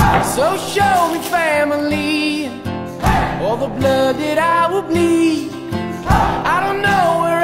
So show me family, all the blood that I will bleed. I don't know where